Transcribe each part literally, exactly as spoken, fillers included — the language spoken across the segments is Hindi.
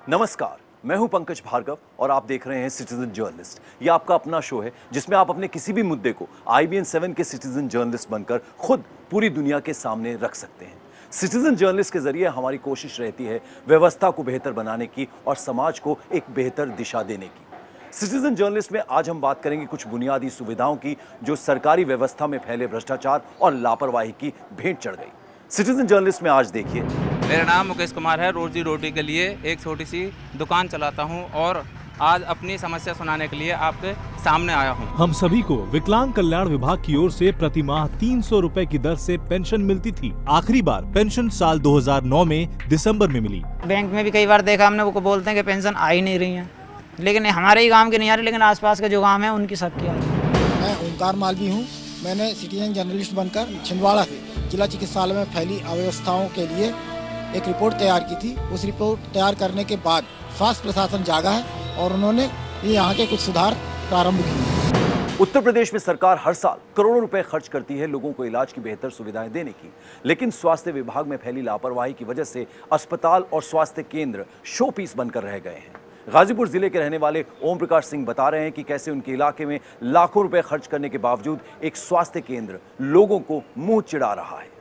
नमस्कार, मैं हूं पंकज भार्गव और आप देख रहे हैं सिटीजन जर्नलिस्ट। ये आपका अपना शो है जिसमें आप अपने किसी भी मुद्दे को आई बी एन सेवन के सिटीजन जर्नलिस्ट बनकर खुद पूरी दुनिया के सामने रख सकते हैं। सिटीजन जर्नलिस्ट के जरिए हमारी कोशिश रहती है व्यवस्था को बेहतर बनाने की और समाज को एक बेहतर दिशा देने की। सिटीजन जर्नलिस्ट में आज हम बात करेंगे कुछ बुनियादी सुविधाओं की जो सरकारी व्यवस्था में फैले भ्रष्टाचार और लापरवाही की भेंट चढ़ गई। सिटीजन जर्नलिस्ट में आज देखिए। मेरा नाम मुकेश कुमार है। रोजी रोटी के लिए एक छोटी सी दुकान चलाता हूं और आज अपनी समस्या सुनाने के लिए आपके सामने आया हूं। हम सभी को विकलांग कल्याण विभाग की ओर से प्रति माह तीन सौ रुपए की दर से पेंशन मिलती थी। आखिरी बार पेंशन साल दो हज़ार नौ में दिसंबर में मिली। बैंक में भी कई बार देखा हमने, वो बोलते हैं कि पेंशन आ ही नहीं रही है, लेकिन हमारे ही गाँव की नहीं आ रही, लेकिन आसपास के जो गाँव है उनकी सबकी आ रही है। मैं ओंकार मालवी हूँ। मैंने सिटीजन जर्नलिस्ट बनकर छिंदवाड़ा से जिला चिकित्सालय में फैली अव्यवस्थाओं के लिए एक रिपोर्ट तैयार की थी। उस रिपोर्ट तैयार करने के बाद स्वास्थ्य प्रशासन जागा है और उन्होंने यहाँ के कुछ सुधार प्रारंभ किए। उत्तर प्रदेश में सरकार हर साल करोड़ों रुपए खर्च करती है लोगों को इलाज की बेहतर सुविधाएं देने की, लेकिन स्वास्थ्य विभाग में फैली लापरवाही की वजह से अस्पताल और स्वास्थ्य केंद्र शो पीस बनकर रह गए हैं। गाजीपुर जिले के रहने वाले ओम प्रकाश सिंह बता रहे हैं कि कैसे उनके इलाके में लाखों रुपए खर्च करने के बावजूद एक स्वास्थ्य केंद्र लोगों को मुंह चिढ़ा रहा है।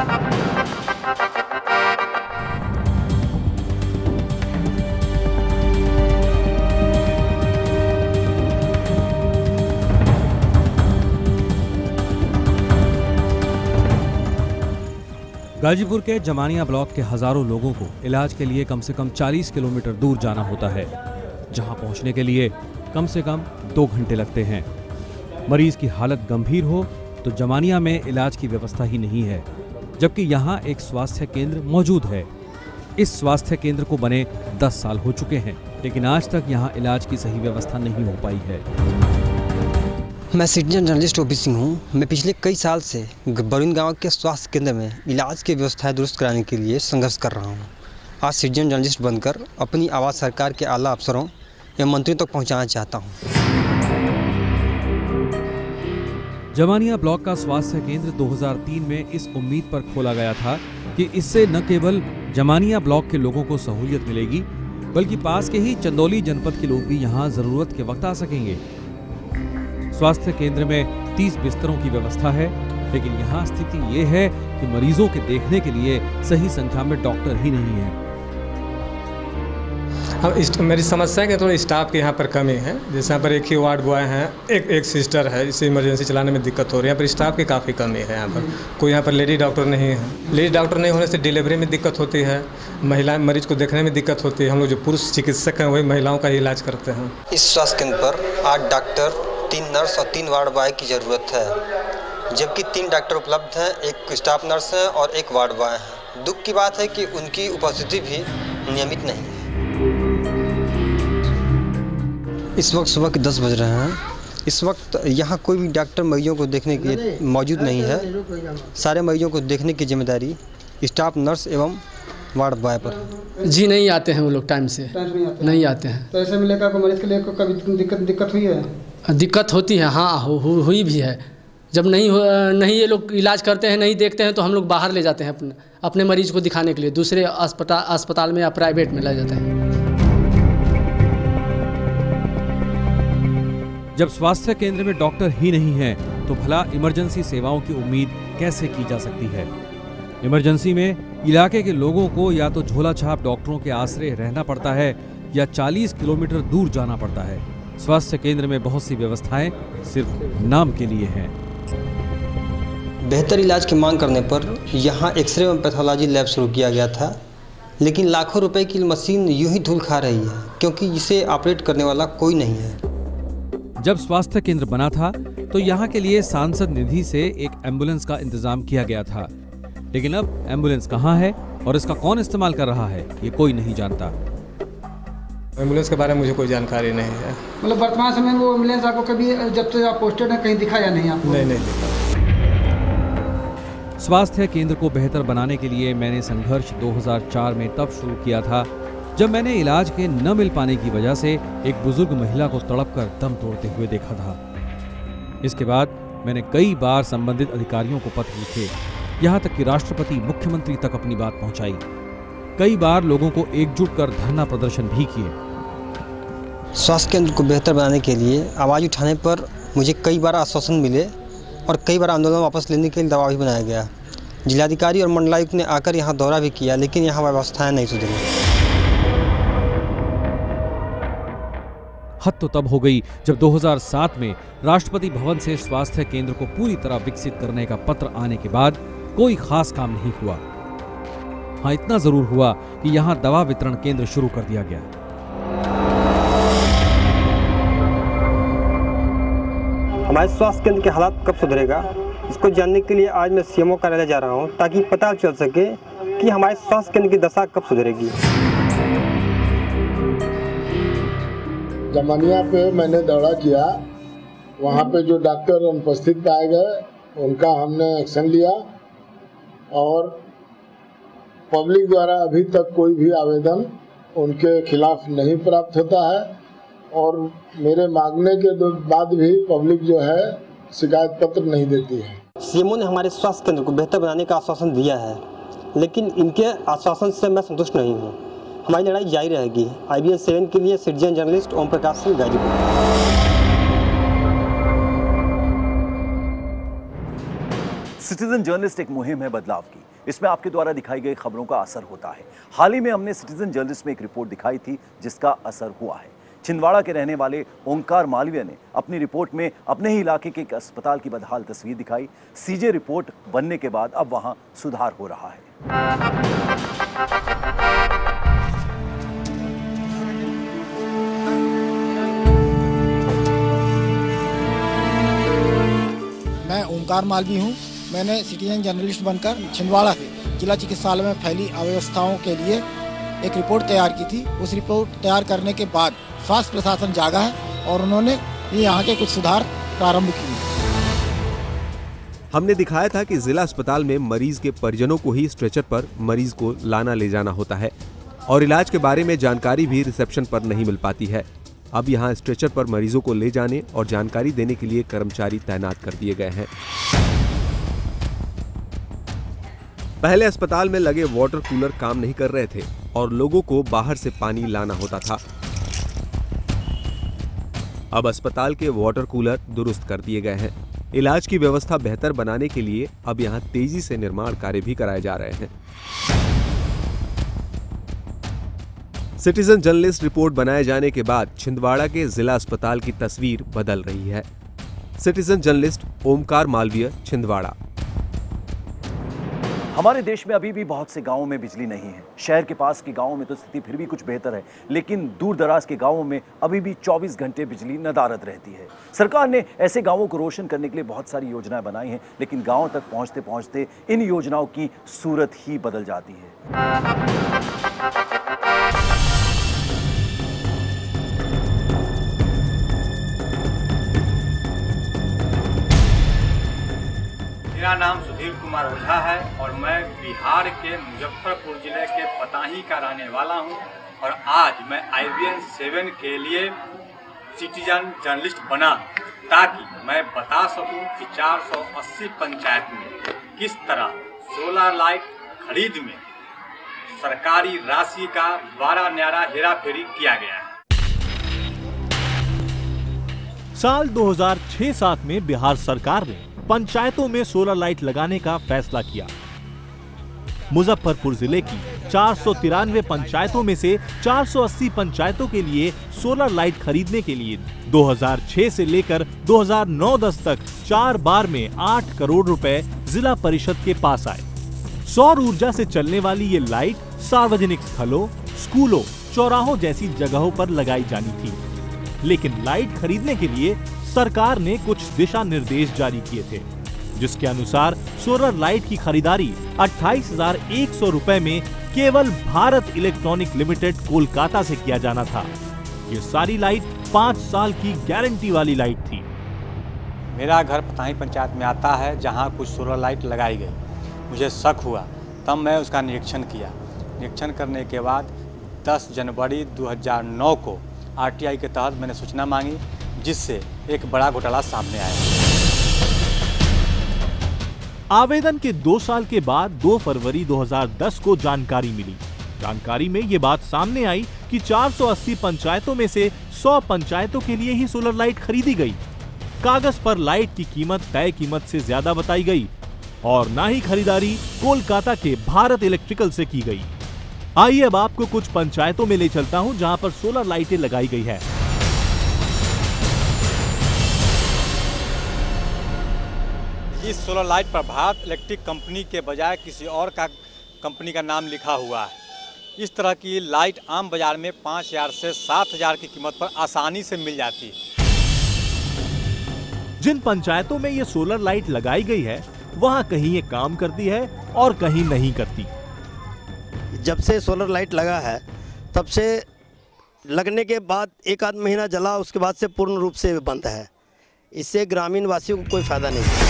गाजीपुर के जमानिया ब्लॉक के हजारों लोगों को इलाज के लिए कम से कम चालीस किलोमीटर दूर जाना होता है, जहां पहुंचने के लिए कम से कम दो घंटे लगते हैं। मरीज की हालत गंभीर हो तो जमानिया में इलाज की व्यवस्था ही नहीं है, जबकि यहां एक स्वास्थ्य केंद्र मौजूद है। इस स्वास्थ्य केंद्र को बने दस साल हो चुके हैं, लेकिन आज तक यहां इलाज की सही व्यवस्था नहीं हो पाई है। मैं सिटीजन जर्नलिस्ट ओपी सिंह हूँ। मैं पिछले कई साल से बरुण गांव के स्वास्थ्य केंद्र में इलाज की व्यवस्थाएं दुरुस्त कराने के लिए संघर्ष कर रहा हूँ। आज सिटीजन जर्नलिस्ट बनकर अपनी आवाज़ सरकार के आला अफसरों एवं मंत्रियों तक पहुँचाना चाहता हूँ। जमानिया ब्लॉक का स्वास्थ्य केंद्र दो हज़ार तीन में इस उम्मीद पर खोला गया था कि इससे न केवल जमानिया ब्लॉक के लोगों को सहूलियत मिलेगी, बल्कि पास के ही चंदौली जनपद के लोग भी यहाँ जरूरत के वक्त आ सकेंगे। स्वास्थ्य केंद्र में तीस बिस्तरों की व्यवस्था है, लेकिन यहाँ स्थिति ये है कि मरीजों के देखने के लिए सही संख्या में डॉक्टर ही नहीं है। अब मेरी समस्या है कि थोड़ी स्टाफ की यहाँ पर कमी है। जैसे यहाँ पर एक ही वार्ड बॉय हैं, एक एक सिस्टर है, इसे इमरजेंसी चलाने में दिक्कत हो रही है। यहाँ पर स्टाफ की काफ़ी कमी है। यहाँ पर कोई यहाँ पर लेडी डॉक्टर नहीं है। लेडी डॉक्टर नहीं होने से डिलीवरी में दिक्कत होती है, महिला मरीज को देखने में दिक्कत होती है। हम लोग जो पुरुष चिकित्सक हैं वही महिलाओं का ही इलाज करते हैं। इस स्वास्थ्य केंद्र पर आठ डॉक्टर, तीन नर्स और तीन वार्ड बॉय की ज़रूरत है, जबकि तीन डॉक्टर उपलब्ध हैं, एक स्टाफ नर्स है और एक वार्ड बॉय है। दुख की बात है कि उनकी उपस्थिति भी नियमित नहीं है। इस वक्त सुबह के दस बज रहे हैं। इस वक्त यहाँ कोई भी डॉक्टर मरीजों को देखने के लिए मौजूद नहीं है। सारे मरीजों को देखने की जिम्मेदारी स्टाफ नर्स एवं वार्ड बॉय पर। जी नहीं आते हैं वो लोग टाइम से, नहीं आते हैं। तो ऐसे में लेकर मरीज के लिए कभी दिक्कत दिक्कत हुई है? दिक्कत होती है, हाँ हु, हु, हुई भी है। जब नहीं नहीं ये लोग इलाज करते हैं, नहीं देखते हैं, तो हम लोग बाहर ले जाते हैं अपने अपने मरीज को दिखाने के लिए, दूसरे अस्पताल अस्पताल में या प्राइवेट में ले जाते हैं। जब स्वास्थ्य केंद्र में डॉक्टर ही नहीं है तो भला इमरजेंसी सेवाओं की उम्मीद कैसे की जा सकती है। इमरजेंसी में इलाके के लोगों को या तो झोला छाप डॉक्टरों के आश्रय रहना पड़ता है या चालीस किलोमीटर दूर जाना पड़ता है। स्वास्थ्य केंद्र में बहुत सी व्यवस्थाएं सिर्फ नाम के लिए हैं। बेहतर इलाज की मांग करने पर यहाँ एक्सरे एवं पैथोलॉजी लैब शुरू किया गया था, लेकिन लाखों रुपए की मशीन यूं ही धूल खा रही है क्योंकि इसे ऑपरेट करने वाला कोई नहीं है। जब स्वास्थ्य केंद्र बना था तो यहाँ के लिए सांसद निधि से एक एम्बुलेंस का इंतजाम किया गया था, लेकिन अब एम्बुलेंस कहाँ है और इसका कौन इस्तेमाल कर रहा है ये कोई नहीं जानता। एम्बुलेंस के बारे में मुझे कोई जानकारी नहीं है। मतलब वर्तमान समय में वो एम्बुलेंस आपको कभी जब से आप पोस्टेड है कहीं दिखा या नहीं आपको? नहीं नहीं दिखा। स्वास्थ्य केंद्र को बेहतर बनाने के लिए मैंने संघर्ष दो हज़ार चार में तब शुरू किया था जब मैंने इलाज के न मिल पाने की वजह से एक बुजुर्ग महिला को तड़पकर दम तोड़ते हुए देखा था। इसके बाद मैंने कई बार संबंधित अधिकारियों को पत्र लिखे, यहाँ तक कि राष्ट्रपति मुख्यमंत्री तक अपनी बात पहुंचाई। कई बार लोगों को एकजुट कर धरना प्रदर्शन भी किए। स्वास्थ्य केंद्र को बेहतर बनाने के लिए आवाज़ उठाने पर मुझे कई बार आश्वासन मिले और कई बार आंदोलन वापस लेने के लिए दबाव भी बनाया गया। जिलाधिकारी और मंडलायुक्त ने आकर यहाँ दौरा भी किया, लेकिन यहाँ व्यवस्थाएं नहीं सुधरी। हद तो तब हो गई जब दो हज़ार सात में राष्ट्रपति भवन से स्वास्थ्य केंद्र को पूरी तरह विकसित करने का पत्र आने के बाद कोई खास काम नहीं हुआ। हाँ, इतना जरूर हुआ कि यहाँ दवा वितरण केंद्र शुरू कर दिया गया। हमारे स्वास्थ्य केंद्र के हालात कब सुधरेगा, इसको जानने के लिए आज मैं सीएमओ कार्यालय जा रहा हूँ, ताकि पता चल सके कि हमारे स्वास्थ्य केंद्र की दशा कब सुधरेगी। जमानिया पे मैंने दौरा किया, वहाँ पे जो डॉक्टर अनुपस्थित पाए गए उनका हमने एक्शन लिया और पब्लिक द्वारा अभी तक कोई भी आवेदन उनके खिलाफ नहीं प्राप्त होता है और मेरे मांगने के बाद भी पब्लिक जो है शिकायत पत्र नहीं देती है। सीएमओ ने हमारे स्वास्थ्य केंद्र को बेहतर बनाने का आश्वासन दिया है, लेकिन इनके आश्वासन से मैं संतुष्ट नहीं हूँ। हमारी लड़ाई जारी रहेगी। आई बी एन सेवन के लिए citizen journalist Om Prakash Singh Ghazipur. Citizen journalist एक मुहिम है बदलाव की। इसमें आपके द्वारा दिखाई गई खबरों का असर होता है। हाल ही में हमने सिटीजन जर्नलिस्ट में एक रिपोर्ट दिखाई थी जिसका असर हुआ है। छिंदवाड़ा के रहने वाले ओंकार मालवीय ने अपनी रिपोर्ट में अपने ही इलाके के एक अस्पताल की बदहाल तस्वीर दिखाई। सीजे रिपोर्ट बनने के बाद अब वहां सुधार हो रहा है। मैं ओंकार मालवीय हूँ। मैंने सिटीजन जर्नलिस्ट बनकर छिंदवाड़ा से जिला चिकित्सालय में फैली अव्यवस्थाओं के लिए एक रिपोर्ट तैयार की थी। उस रिपोर्ट तैयार करने के बाद स्वास्थ्य प्रशासन जागा है और उन्होंने यहाँ के कुछ सुधार प्रारंभ किए। हमने दिखाया था कि जिला अस्पताल में मरीज के परिजनों को ही स्ट्रेचर पर मरीज को लाना ले जाना होता है और इलाज के बारे में जानकारी भी रिसेप्शन पर नहीं मिल पाती है। अब यहाँ स्ट्रेचर पर मरीजों को ले जाने और जानकारी देने के लिए कर्मचारी तैनात कर दिए गए हैं। पहले अस्पताल में लगे वाटर कूलर काम नहीं कर रहे थे और लोगों को बाहर से पानी लाना होता था। अब अस्पताल के वाटर कूलर दुरुस्त कर दिए गए हैं। इलाज की व्यवस्था बेहतर बनाने के लिए अब यहां तेजी से निर्माण कार्य भी कराए जा रहे हैं। सिटीजन जर्नलिस्ट रिपोर्ट बनाए जाने के बाद छिंदवाड़ा के जिला अस्पताल की तस्वीर बदल रही है। Citizen journalist Omkar Malviya, Chhindwara. हमारे देश में अभी भी बहुत से गांवों में बिजली नहीं है। शहर के पास के गांवों में तो स्थिति फिर भी कुछ बेहतर है, लेकिन दूर दराज के गांवों में अभी भी चौबीस घंटे बिजली नदारद रहती है। सरकार ने ऐसे गांवों को रोशन करने के लिए बहुत सारी योजनाएं बनाई हैं, लेकिन गांवों तक पहुंचते पहुंचते इन योजनाओं की सूरत ही बदल जाती है। मेरा नाम सुधीर कुमार ओझा है और मैं बिहार के मुजफ्फरपुर जिले के पताही का रहने वाला हूं और आज मैं आई बी एन सेवन के लिए सिटीजन जर्नलिस्ट बना ताकि मैं बता सकूं कि चार सौ अस्सी पंचायत में किस तरह सोलर लाइट खरीद में सरकारी राशि का बड़ा न्यारा हेराफेरी किया गया है। साल दो हज़ार छह सात में बिहार सरकार ने पंचायतों में सोलर लाइट लगाने का फैसला किया। मुजफ्फरपुर जिले की चार सौ तिरानवे पंचायतों में से चार सौ अस्सी पंचायतों के लिए सोलर लाइट खरीदने के लिए दो हज़ार छह से लेकर दो हज़ार नौ दस तक चार बार में आठ करोड़ रुपए जिला परिषद के पास आए। सौर ऊर्जा से चलने वाली ये लाइट सार्वजनिक स्थलों, स्कूलों, चौराहों जैसी जगहों पर लगाई जानी थी, लेकिन लाइट खरीदने के लिए सरकार ने कुछ दिशा निर्देश जारी किए थे, जिसके अनुसार सोलर लाइट की खरीदारी अट्ठाईस हजार एक सौ रुपए में केवल भारत इलेक्ट्रॉनिक लिमिटेड कोलकाता से किया जाना था। ये सारी लाइट पांच साल की गारंटी वाली लाइट थी। मेरा घर पताही पंचायत में आता है जहां कुछ सोलर लाइट लगाई गई। मुझे शक हुआ, तब मैं उसका निरीक्षण किया। निरीक्षण करने के बाद दस जनवरी दो हज़ार नौ को आर टी आई के तहत मैंने सूचना मांगी, जिससे एक बड़ा घोटाला सामने आया। आवेदन के दो साल के बाद दो फरवरी दो हज़ार दस को जानकारी मिली जानकारी में ये बात सामने आई कि चार सौ अस्सी पंचायतों में से सौ पंचायतों के लिए ही सोलर लाइट खरीदी गई। कागज पर लाइट की कीमत तय कीमत से ज्यादा बताई गई और ना ही खरीदारी कोलकाता के भारत इलेक्ट्रिकल से की गई। आइए अब आपको कुछ पंचायतों में ले चलता हूं जहां पर सोलर लाइटें लगाई गई है। इस सोलर लाइट पर भारत इलेक्ट्रिक कंपनी के बजाय किसी और का कंपनी का नाम लिखा हुआ है। इस तरह की लाइट आम बाजार में पाँच हजार से सात हजार की कीमत पर आसानी से मिल जाती है। जिन पंचायतों में ये सोलर लाइट लगाई गई है वहां कहीं ये काम करती है और कहीं नहीं करती। जब से सोलर लाइट लगा है तब से लगने के बाद एक आध महीना जला, उसके बाद से पूर्ण रूप से बंद है। इससे ग्रामीण वासियों को कोई फायदा नहीं।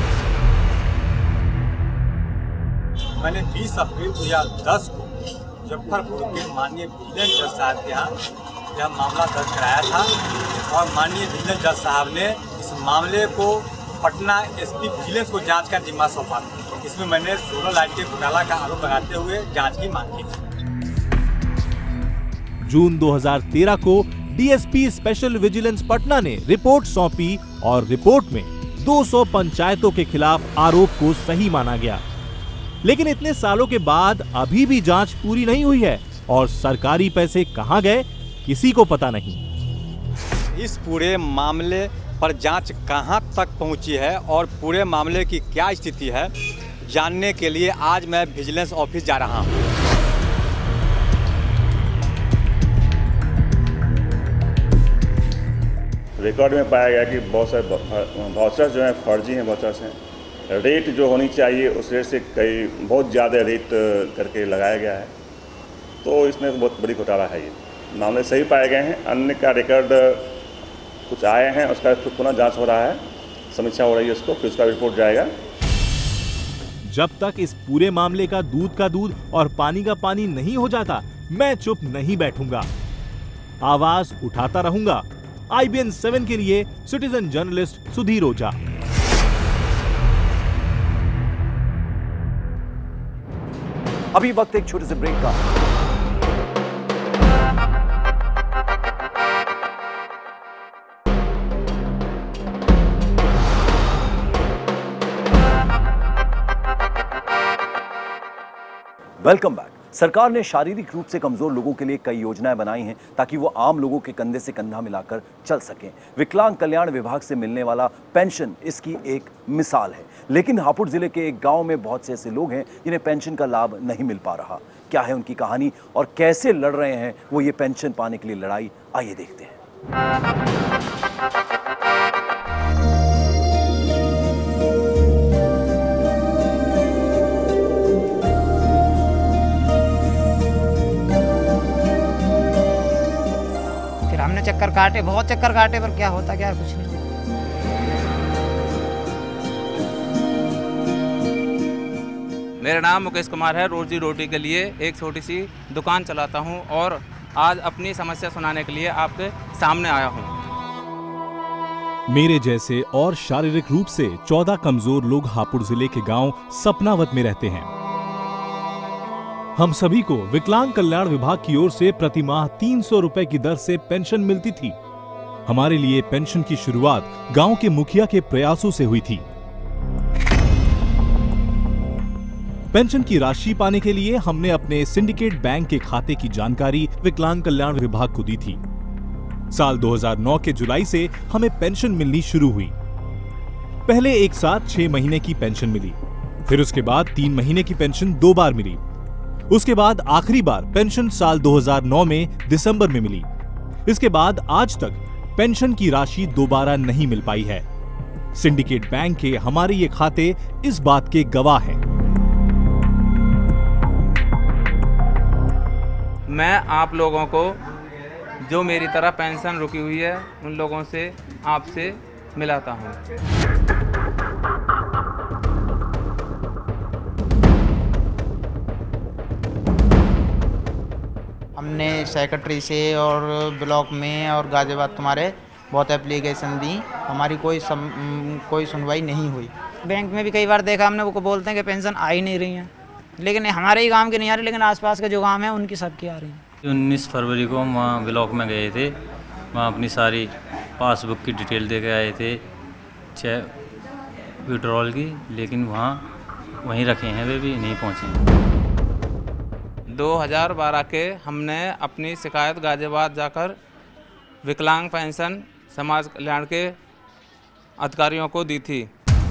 मैंने बीस अप्रैल दो हज़ार दस को मुजफ्फरपुर के माननीय विजिलेंस जज साहब के यहाँ यह मामला दर्ज कराया था और माननीय विजिलेंस जज साहब ने इस मामले को पटना एसपी विजिलेंस को जांच का जिम्मा सौंपा। इसमें मैंने सोलर लाइट के घोटाला का आरोप लगाते हुए जांच की मांग की थी। जून दो हज़ार तेरह को डीएसपी स्पेशल विजिलेंस पटना ने रिपोर्ट सौंपी और रिपोर्ट में दो सौ पंचायतों के खिलाफ आरोप को सही माना गया। लेकिन इतने सालों के बाद अभी भी जांच पूरी नहीं हुई है और सरकारी पैसे कहां गए किसी को पता नहीं। इस पूरे मामले पर जांच कहां तक पहुंची है और पूरे मामले की क्या स्थिति है, जानने के लिए आज मैं विजिलेंस ऑफिस जा रहा हूं। रिकॉर्ड में पाया गया कि बहुत सारे वाउचर्स जो हैं फर्जी हैं। वाउचर्स हैं, रेट जो होनी चाहिए उस रेट से कई बहुत ज़्यादा रेट करके लगाया गया है, तो इसमें बहुत बड़ी घोटाला है। ये मामले सही पाए गए हैं। अन्य का रिकॉर्ड कुछ आए हैं, उसका पुनः जांच हो रहा है, समीक्षा हो रही है उसको, फिर उसका रिपोर्ट जाएगा। जब तक इस पूरे मामले का दूध का दूध और पानी का पानी नहीं हो जाता, मैं चुप नहीं बैठूंगा, आवाज उठाता रहूंगा। आई बी एन सेवन के लिए सिटीजन जर्नलिस्ट सुधीर ओझा। अभी वक्त एक छोटे से ब्रेक का। Welcome back. सरकार ने शारीरिक रूप से कमजोर लोगों के लिए कई योजनाएं बनाई हैं ताकि वो आम लोगों के कंधे से कंधा मिलाकर चल सकें। विकलांग कल्याण विभाग से मिलने वाला पेंशन इसकी एक मिसाल है। लेकिन हापुड़ जिले के एक गांव में बहुत से ऐसे लोग हैं जिन्हें पेंशन का लाभ नहीं मिल पा रहा। क्या है उनकी कहानी और कैसे लड़ रहे हैं वो ये पेंशन पाने के लिए लड़ाई, आइए देखते हैं। हमने चक्कर काटे, बहुत चक्कर काटे, पर क्या होता क्या है, कुछ नहीं। मेरा नाम मुकेश कुमार है। रोजी रोटी के लिए एक छोटी सी दुकान चलाता हूं और आज अपनी समस्या सुनाने के लिए आपके सामने आया हूं। मेरे जैसे और शारीरिक रूप से चौदह कमजोर लोग हापुड़ जिले के गांव सपनावत में रहते हैं। हम सभी को विकलांग कल्याण विभाग की ओर से प्रति माह तीन सौ रुपए की दर से पेंशन मिलती थी। हमारे लिए पेंशन की शुरुआत गांव के मुखिया के प्रयासों से हुई थी। पेंशन की राशि पाने के लिए हमने अपने सिंडिकेट बैंक के खाते की जानकारी विकलांग कल्याण विभाग को दी थी। साल दो हज़ार नौ के जुलाई से हमें पेंशन मिलनी शुरू हुई। पहले एक साथ छह महीने की पेंशन मिली, फिर उसके बाद तीन महीने की पेंशन दो बार मिली। उसके बाद आखिरी बार पेंशन साल दो हज़ार नौ में दिसंबर में मिली। इसके बाद आज तक पेंशन की राशि दोबारा नहीं मिल पाई है। सिंडिकेट बैंक के हमारे ये खाते इस बात के गवाह हैं। मैं आप लोगों को, जो मेरी तरह पेंशन रुकी हुई है, उन लोगों से आपसे मिलाता हूँ। हमने सेक्रेटरी से और ब्लॉक में और गाजियाबाद तुम्हारे बहुत एप्लीकेशन दी, हमारी कोई सम, कोई सुनवाई नहीं हुई। बैंक में भी कई बार देखा हमने, वो बोलते हैं कि पेंशन आ ही नहीं रही है, लेकिन हमारे ही गांव के नहीं आ रही, लेकिन आसपास के जो गांव हैं उनकी सबकी आ रही हैं। उन्नीस फरवरी को हम वहाँ ब्लॉक में गए थे, वहाँ अपनी सारी पासबुक की डिटेल दे के आए थे, चाहे विड्रॉल की, लेकिन वहाँ वहीं रखे हैं, वे भी नहीं पहुँचे। दो हज़ार बारह के हमने अपनी शिकायत गाजियाबाद जाकर विकलांग पेंशन समाज कल्याण के अधिकारियों को दी थी।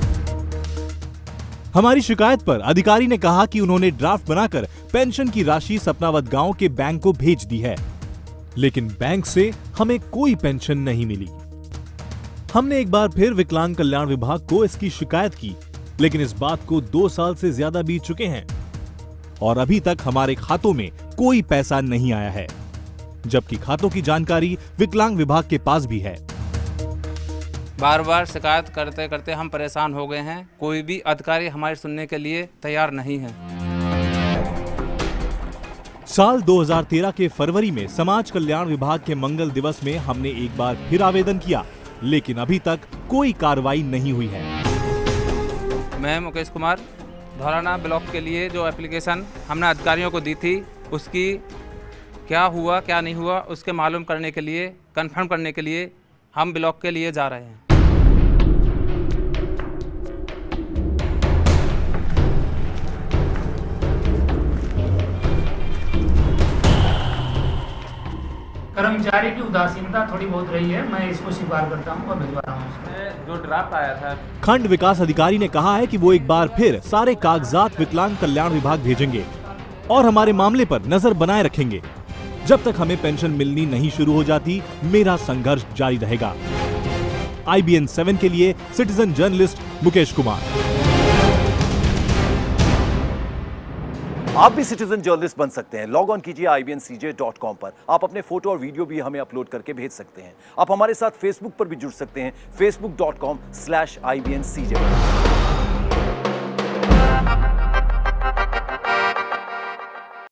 हमारी शिकायत पर अधिकारी ने कहा कि उन्होंने ड्राफ्ट बनाकर पेंशन की राशि सपनावत गांव के बैंक को भेज दी है, लेकिन बैंक से हमें कोई पेंशन नहीं मिली। हमने एक बार फिर विकलांग कल्याण विभाग को इसकी शिकायत की, लेकिन इस बात को दो साल से ज्यादा बीत चुके हैं और अभी तक हमारे खातों में कोई पैसा नहीं आया है, जबकि खातों की जानकारी विकलांग विभाग के पास भी है। बार बार शिकायत करते करते हम परेशान हो गए हैं, कोई भी अधिकारी हमारी सुनने के लिए तैयार नहीं है। साल दो हज़ार तेरह के फरवरी में समाज कल्याण विभाग के मंगल दिवस में हमने एक बार फिर आवेदन किया, लेकिन अभी तक कोई कार्रवाई नहीं हुई है। मैं मुकेश कुमार धौलाना ब्लॉक के लिए जो एप्लीकेशन हमने अधिकारियों को दी थी, उसकी क्या हुआ क्या नहीं हुआ उसके मालूम करने के लिए, कंफर्म करने के लिए हम ब्लॉक के लिए जा रहे हैं। कर्मचारी की उदासीनता थोड़ी बहुत रही है, मैं इसको स्वीकार करता हूं और भिजवा रहा हूं। जो ड्राफ्ट आया था, खंड विकास अधिकारी ने कहा है कि वो एक बार फिर सारे कागजात विकलांग कल्याण विभाग भेजेंगे और हमारे मामले पर नजर बनाए रखेंगे। जब तक हमें पेंशन मिलनी नहीं शुरू हो जाती, मेरा संघर्ष जारी रहेगा। आई बी एन सेवन के लिए सिटीजन जर्नलिस्ट मुकेश कुमार। आप भी सिटीजन जर्नलिस्ट बन सकते हैं। लॉग ऑन कीजिए I B N C J dot com पर। आप अपने फोटो और वीडियो भी हमें अपलोड करके भेज सकते हैं। आप हमारे साथ फेसबुक पर भी जुड़ सकते हैं, Facebook dot com slash I B N C J.